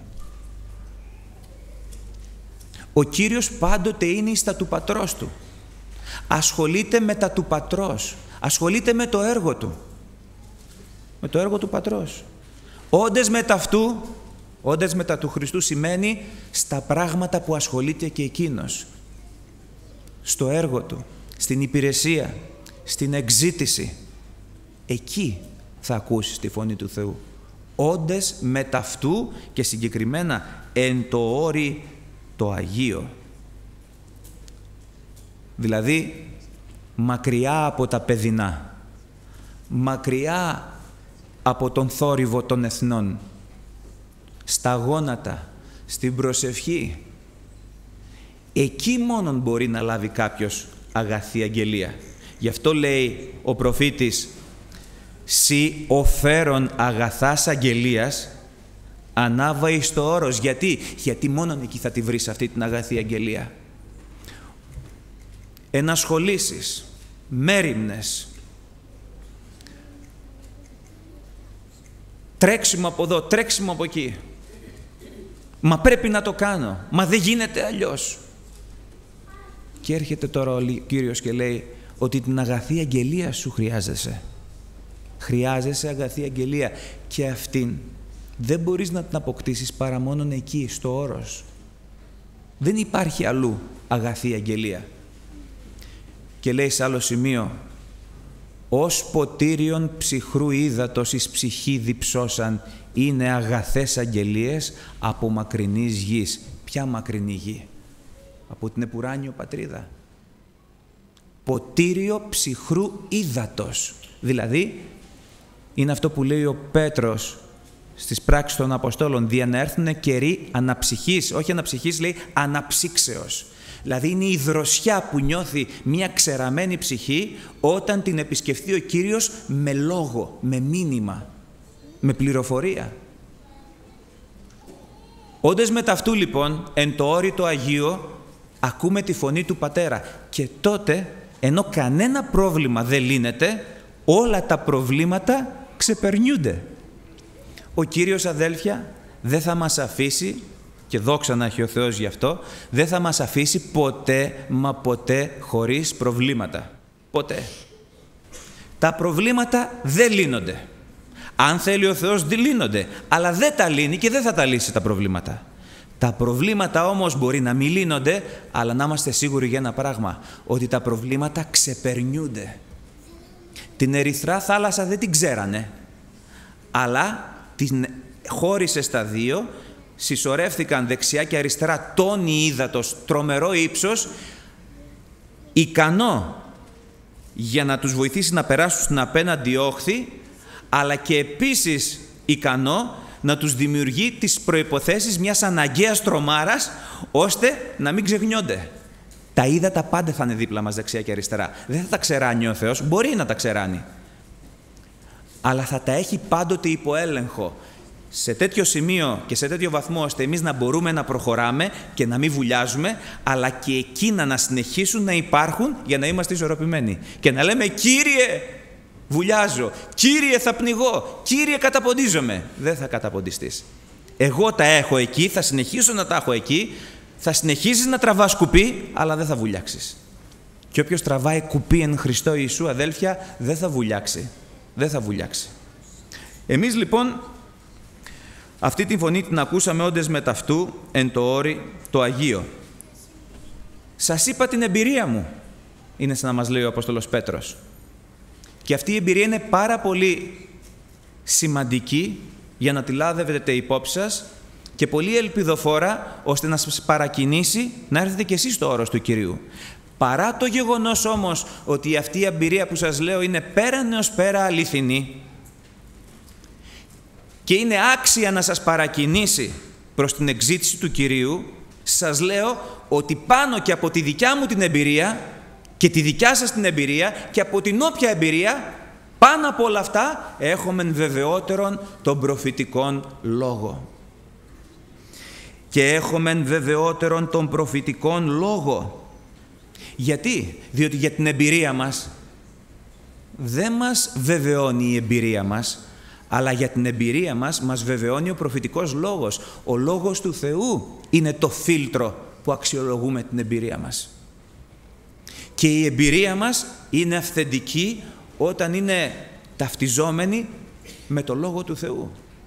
Speaker 1: Ο Κύριος πάντοτε είναι εις τα του Πατρός Του. Ασχολείται με τα του Πατρός, ασχολείται με το έργο Του, με το έργο του Πατρός. Όντες μετά αυτού, όντες μετά του Χριστού σημαίνει στα πράγματα που ασχολείται και Εκείνος. Στο έργο Του, στην υπηρεσία, στην εξζήτηση. Εκεί θα ακούσεις τη φωνή του Θεού. Όντες μετά αυτού και συγκεκριμένα εν το όρι το Αγίο. Δηλαδή μακριά από τα παιδινά, μακριά από τον θόρυβο των εθνών, στα γόνατα, στην προσευχή. Εκεί μόνον μπορεί να λάβει κάποιος αγαθή αγγελία. Γι' αυτό λέει ο προφήτης, «Σι οφέρον αγαθάς αγγελίας, ανάβα εις το όρος». Γιατί? Γιατί μόνον εκεί θα τη βρεις αυτή την αγαθή αγγελία. Ενασχολήσεις, μέριμνες, τρέξιμο από εδώ, τρέξιμο από εκεί. Μα πρέπει να το κάνω, μα δεν γίνεται αλλιώς. Και έρχεται τώρα ο Κύριος και λέει ότι την αγαθή αγγελία σου χρειάζεσαι. Χρειάζεσαι αγαθή αγγελία και αυτήν δεν μπορείς να την αποκτήσεις παρά μόνον εκεί, στο όρος. Δεν υπάρχει αλλού αγαθή αγγελία. Και λέει σε άλλο σημείο ως ποτήριον ψυχρού ύδατος εις ψυχή διψώσαν, είναι αγαθές αγγελίες από μακρινής γης. Ποια μακρινή γη? Από την επουράνιο πατρίδα. Ποτήριο ψυχρού ύδατος. Δηλαδή, είναι αυτό που λέει ο Πέτρος στις πράξεις των Αποστόλων, δια να έρθουν καιροί αναψυχής, όχι αναψυχής, λέει αναψύξεως. Δηλαδή είναι η δροσιά που νιώθει μια ξεραμένη ψυχή όταν την επισκεφθεί ο Κύριος με λόγο, με μήνυμα, με πληροφορία. Όντες με ταυτού λοιπόν, εν το όρη το Αγίο, ακούμε τη φωνή του Πατέρα και τότε, ενώ κανένα πρόβλημα δεν λύνεται, όλα τα προβλήματα ξεπερνιούνται. Ο Κύριος, αδέλφια, δεν θα μας αφήσει, και δόξα να έχει ο Θεός γι' αυτό, δεν θα μας αφήσει ποτέ, μα ποτέ χωρίς προβλήματα. Ποτέ. Τα προβλήματα δεν λύνονται. Αν θέλει ο Θεός, δεν λύνονται. Αλλά δεν τα λύνει και δεν θα τα λύσει τα προβλήματα. Τα προβλήματα όμως μπορεί να μην λύνονται, αλλά να είμαστε σίγουροι για ένα πράγμα, ότι τα προβλήματα ξεπερνιούνται. Την Ερυθρά θάλασσα δεν την ξέρανε, αλλά την χώρισε στα δύο, συσσωρεύθηκαν δεξιά και αριστερά τόνοι ύδατος, τρομερό ύψος, ικανό για να τους βοηθήσει να περάσουν στην απέναντι όχθη, αλλά και επίσης ικανό να τους δημιουργεί τις προϋποθέσεις μιας αναγκαίας τρομάρας, ώστε να μην ξεχνιόνται. Τα ύδατα πάντα θα είναι δίπλα μας δεξιά και αριστερά. Δεν θα τα ξεράνει ο Θεός, μπορεί να τα ξεράνει. Αλλά θα τα έχει πάντοτε υπό έλεγχο. Σε τέτοιο σημείο και σε τέτοιο βαθμό, ώστε εμείς να μπορούμε να προχωράμε και να μην βουλιάζουμε, αλλά και εκείνα να συνεχίσουν να υπάρχουν για να είμαστε ισορροπημένοι. Και να λέμε, Κύριε, βουλιάζω, Κύριε, θα πνιγώ, Κύριε, καταποντίζομαι. Δεν θα καταποντιστείς. Εγώ τα έχω εκεί, θα συνεχίσω να τα έχω εκεί, θα συνεχίσεις να τραβάς κουπί, αλλά δεν θα βουλιάξεις. Και όποιος τραβάει κουπί εν Χριστώ Ιησού, αδέλφια, δεν θα βουλιάξει. Δεν θα βουλιάξει. Εμείς λοιπόν αυτή τη φωνή την ακούσαμε όντες με ταυτού εν το όρη το Αγίο. Σας είπα την εμπειρία μου, είναι σαν να μας λέει ο Απόστολος Πέτρος. Και αυτή η εμπειρία είναι πάρα πολύ σημαντική για να τη λάβετε υπόψη σας και πολύ ελπιδοφόρα, ώστε να σας παρακινήσει να έρθετε κι εσείς στο όρος του Κυρίου. Παρά το γεγονός όμως ότι αυτή η εμπειρία που σας λέω είναι πέραν έως πέρα αληθινή και είναι άξια να σας παρακινήσει προς την εξήτηση του Κυρίου, σας λέω ότι πάνω και από τη δικιά μου την εμπειρία και τη δικιά σας την εμπειρία και από την όποια εμπειρία, πάνω από όλα αυτά έχουμε βεβαιότερον τον προφητικόν λόγο. Και έχουμε βεβαιότερον τον προφητικόν λόγο. Γιατί? Διότι για την εμπειρία μας δεν μας βεβαιώνει η εμπειρία μας, αλλά για την εμπειρία μας μας βεβαιώνει ο προφητικός λόγος. Ο λόγος του Θεού είναι το φίλτρο που αξιολογούμε την εμπειρία μας. Και η εμπειρία μας είναι αυθεντική όταν είναι ταυτιζόμενη με το Λόγο του Θεού.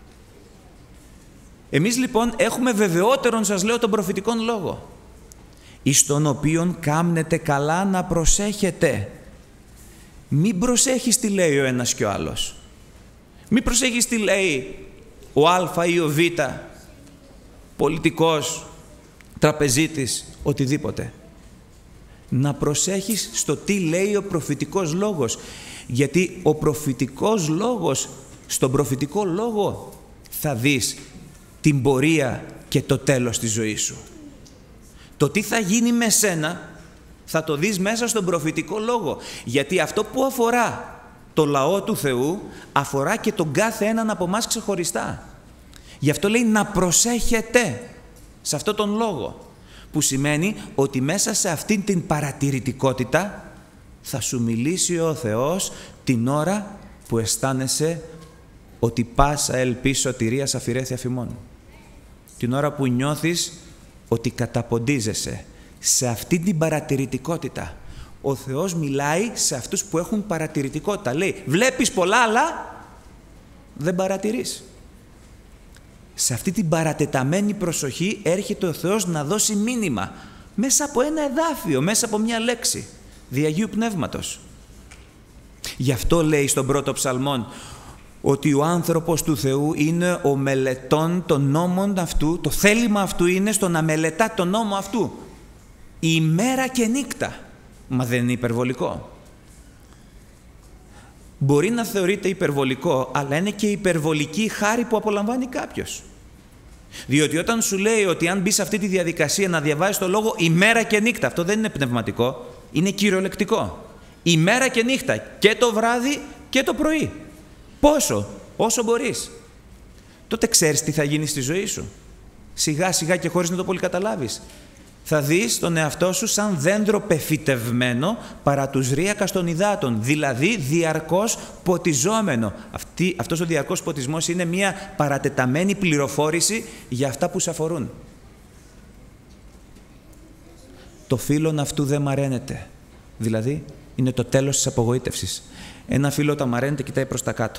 Speaker 1: Εμείς λοιπόν έχουμε βεβαιότερον, σας λέω, τον προφητικόν λόγο, εις τον οποίον κάμνετε καλά να προσέχετε. Μην προσέχεις τι λέει ο ένας και ο άλλος. Μην προσέχεις τι λέει ο Α ή ο Β, πολιτικός, τραπεζίτης, οτιδήποτε. Να προσέχεις στο τι λέει ο προφητικός λόγος. Γιατί ο προφητικός λόγος, στον προφητικό λόγο θα δεις την πορεία και το τέλος της ζωής σου. Το τι θα γίνει με σένα θα το δεις μέσα στον προφητικό λόγο. Γιατί αυτό που αφορά το λαό του Θεού αφορά και τον κάθε έναν από εμάς ξεχωριστά. Γι' αυτό λέει να προσέχετε σε αυτόν τον λόγο. Που σημαίνει ότι μέσα σε αυτήν την παρατηρητικότητα θα σου μιλήσει ο Θεός την ώρα που αισθάνεσαι ότι πάσα ελπίς σωτηρίας αφηρέθη αφημών. Την ώρα που νιώθεις ότι καταποντίζεσαι. Σε αυτή την παρατηρητικότητα ο Θεός μιλάει σε αυτούς που έχουν παρατηρητικότητα. Λέει, βλέπεις πολλά αλλά δεν παρατηρείς. Σε αυτή την παρατεταμένη προσοχή έρχεται ο Θεός να δώσει μήνυμα μέσα από ένα εδάφιο, μέσα από μια λέξη δι' Αγίου Πνεύματος. Γι' αυτό λέει στον πρώτο ψαλμόν ότι ο άνθρωπος του Θεού είναι ο μελετών των νόμων αυτού, το θέλημα αυτού είναι στο να μελετά τον νόμο αυτού ημέρα και νύχτα. Μα δεν είναι υπερβολικό? Μπορεί να θεωρείται υπερβολικό, αλλά είναι και υπερβολική η χάρη που απολαμβάνει κάποιος. Διότι όταν σου λέει ότι αν μπει σε αυτή τη διαδικασία να διαβάζεις το λόγο ημέρα και νύχτα, αυτό δεν είναι πνευματικό, είναι κυριολεκτικό. Ημέρα και νύχτα, και το βράδυ και το πρωί. Πόσο? Όσο μπορείς. Τότε ξέρεις τι θα γίνει στη ζωή σου. Σιγά σιγά και χωρίς να το πολύ καταλάβεις. Θα δεις τον εαυτό σου σαν δέντρο πεφυτευμένο παρά τους ρύακας των υδάτων, δηλαδή διαρκώς ποτιζόμενο. Αυτή, αυτός ο διαρκώς ποτισμός είναι μια παρατεταμένη πληροφόρηση για αυτά που σε αφορούν. Το φύλλον αυτού δεν μαραίνεται, δηλαδή είναι το τέλος της απογοήτευσης. Ένα φύλλο όταν μαραίνεται κοιτάει προς τα κάτω.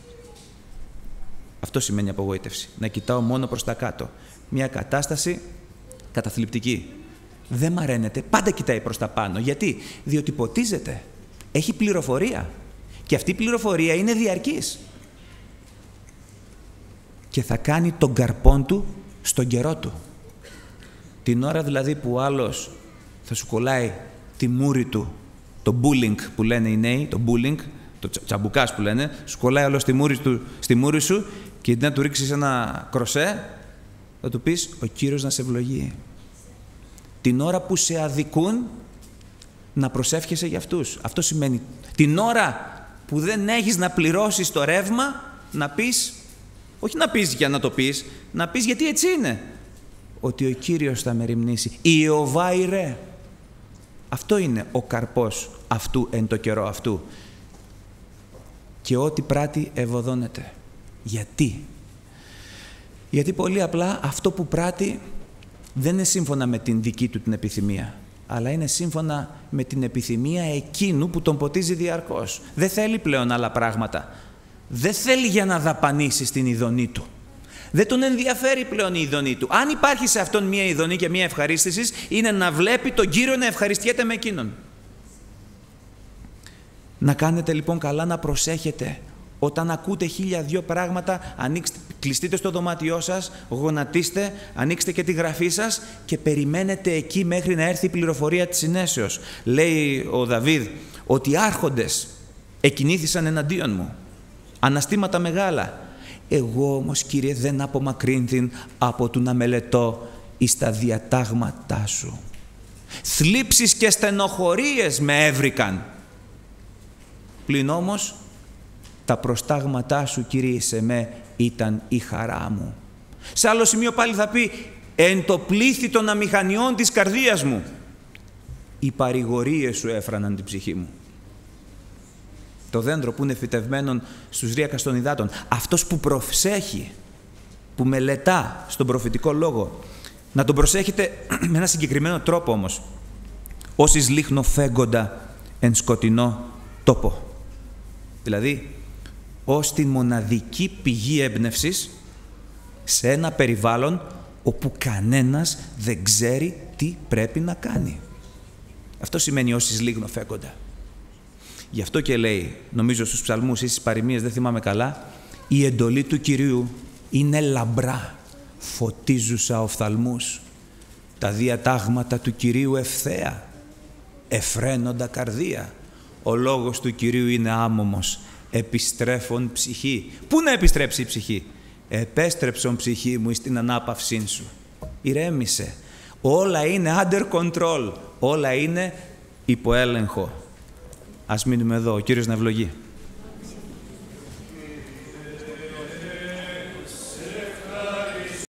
Speaker 1: Αυτό σημαίνει απογοήτευση, να κοιτάω μόνο προς τα κάτω. Μια κατάσταση καταθλιπτική. Δεν μαραίνεται, πάντα κοιτάει προς τα πάνω. Γιατί? Διότι ποτίζεται. Έχει πληροφορία. Και αυτή η πληροφορία είναι διαρκής. Και θα κάνει τον καρπόν του στον καιρό του. Την ώρα δηλαδή που ο άλλος θα σου κολλάει τη μούρη του, το bullying που λένε οι νέοι, το bullying, το τσαμπουκάς που λένε, σου κολλάει όλο στη μούρη, του, στη μούρη σου και να του ρίξεις ένα κροσέ, θα του πεις ο Κύριος να σε ευλογεί. Την ώρα που σε αδικούν, να προσεύχεσαι για αυτούς. Αυτό σημαίνει την ώρα που δεν έχεις να πληρώσεις το ρεύμα, να πεις, όχι να πεις για να το πεις, να πεις γιατί έτσι είναι. Ότι ο Κύριος θα με ρημνήσει. Ιωβά ηρέ. Αυτό είναι ο καρπός αυτού εν το καιρό αυτού. Και ό,τι πράττει ευωδώνεται. Γιατί? Γιατί πολύ απλά αυτό που πράττει δεν είναι σύμφωνα με την δική του την επιθυμία, αλλά είναι σύμφωνα με την επιθυμία εκείνου που τον ποτίζει διαρκώς. Δεν θέλει πλέον άλλα πράγματα. Δεν θέλει για να δαπανίσει στην ειδονή του. Δεν τον ενδιαφέρει πλέον η ειδονή του. Αν υπάρχει σε αυτόν μία ειδονή και μία ευχαρίστηση, είναι να βλέπει τον Κύριο να ευχαριστιέται με εκείνον. Να κάνετε λοιπόν καλά να προσέχετε. Όταν ακούτε χίλια δυο πράγματα, ανοίξτε, κλειστείτε στο δωμάτιό σας, γονατίστε, ανοίξτε και τη γραφή σας και περιμένετε εκεί μέχρι να έρθει η πληροφορία της συνέσεως. Λέει ο Δαβίδ ότι οι άρχοντες εκινήθησαν εναντίον μου. Αναστήματα μεγάλα. Εγώ όμως, Κύριε, δεν απομακρύνθην από του να μελετώ εις τα διατάγματά σου. Θλίψεις και στενοχωρίες με έβρικαν. Πλην όμως, τα προστάγματά σου, Κύριε, σε με ήταν η χαρά μου. Σε άλλο σημείο πάλι θα πει «Εν το πλήθη των αμηχανιών της καρδίας μου, οι παρηγορίες σου έφραναν την ψυχή μου». Το δέντρο που είναι φυτευμένο στους ρύακας των υδάτων, αυτός που προσέχει, που μελετά στον προφητικό λόγο, να τον προσέχετε με ένα συγκεκριμένο τρόπο όμως. «Όσις λίχνω φέγγοντα εν σκοτεινό τόπο». Δηλαδή, ως την μοναδική πηγή έμπνευσης σε ένα περιβάλλον όπου κανένας δεν ξέρει τι πρέπει να κάνει. Αυτό σημαίνει όσις λίγνο φέγγοντα. Γι' αυτό και λέει, νομίζω στους ψαλμούς ή στις παροιμίες, δεν θυμάμαι καλά, η εντολή του Κυρίου είναι λαμπρά, φωτίζουσα οφθαλμούς. Τα διατάγματα του Κυρίου ευθέα, εφραίνοντα καρδία. Ο λόγος του Κυρίου είναι άμωμος, επιστρέφων ψυχή. Πού να επιστρέψει η ψυχή? Επέστρεψον ψυχή μου στην ανάπαυσή σου. Ηρέμησε. Όλα είναι under control. Όλα είναι υπό έλεγχο. Ας μείνουμε εδώ. Ο Κύριος να ευλογεί.